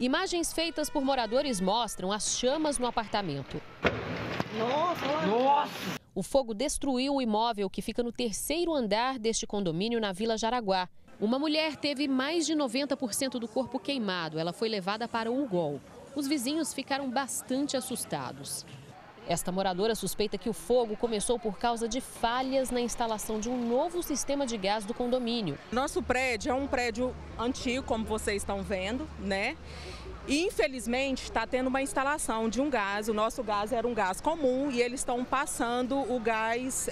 Imagens feitas por moradores mostram as chamas no apartamento. Nossa! O fogo destruiu o imóvel que fica no terceiro andar deste condomínio na Vila Jaraguá. Uma mulher teve mais de 90% do corpo queimado. Ela foi levada para o UGOL. Os vizinhos ficaram bastante assustados. Esta moradora suspeita que o fogo começou por causa de falhas na instalação de um novo sistema de gás do condomínio. Nosso prédio é um prédio antigo, como vocês estão vendo, né? E, infelizmente, está tendo uma instalação de um gás. O nosso gás era um gás comum e eles estão passando o gás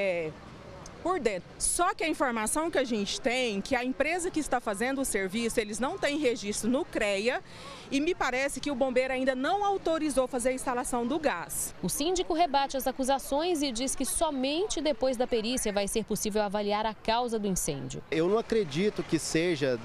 por dentro. Só que a informação que a gente tem, que a empresa que está fazendo o serviço, eles não têm registro no CREA e me parece que o bombeiro ainda não autorizou fazer a instalação do gás. O síndico rebate as acusações e diz que somente depois da perícia vai ser possível avaliar a causa do incêndio. Eu não acredito que seja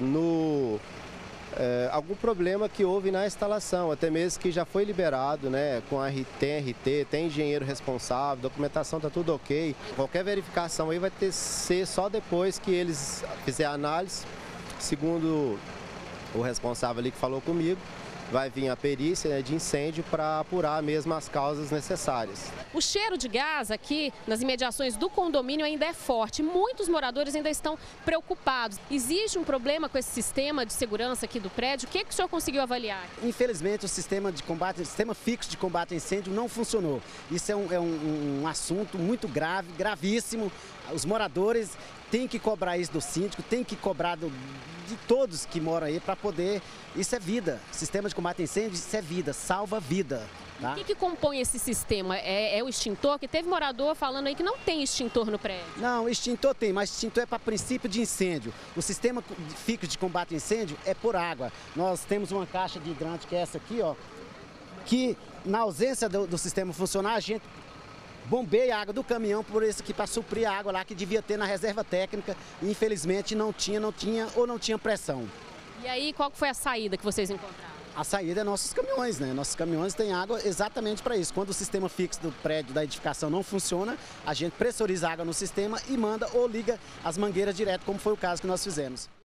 algum problema que houve na instalação, até mesmo que já foi liberado, né, com tem RT, tem engenheiro responsável, documentação está tudo ok. Qualquer verificação aí vai ser só depois que eles fizerem a análise, segundo o responsável ali que falou comigo. Vai vir a perícia, né, de incêndio para apurar mesmo as causas necessárias. O cheiro de gás aqui nas imediações do condomínio ainda é forte. Muitos moradores ainda estão preocupados. Existe um problema com esse sistema de segurança aqui do prédio? O que o senhor conseguiu avaliar? Infelizmente, o sistema fixo de combate a incêndio não funcionou. Isso é um assunto muito grave, gravíssimo. Os moradores têm que cobrar isso do síndico, têm que cobrar de todos que moram aí para poder... Isso é vida. Sistema de combate a incêndio, isso é vida, salva vida. Tá? O que compõe esse sistema? É o extintor? Que teve morador falando aí que não tem extintor no prédio. Não, extintor tem, mas extintor é para princípio de incêndio. O sistema fixo de combate a incêndio é por água. Nós temos uma caixa de hidrante que é essa aqui, ó, que na ausência do sistema funcionar, a gente bombeia a água do caminhão por esse aqui para suprir a água lá que devia ter na reserva técnica. E, infelizmente não tinha pressão. E aí, qual foi a saída que vocês encontraram? A saída é nossos caminhões, né? Nossos caminhões têm água exatamente para isso. Quando o sistema fixo do prédio, da edificação não funciona, a gente pressuriza a água no sistema e manda ou liga as mangueiras direto, como foi o caso que nós fizemos.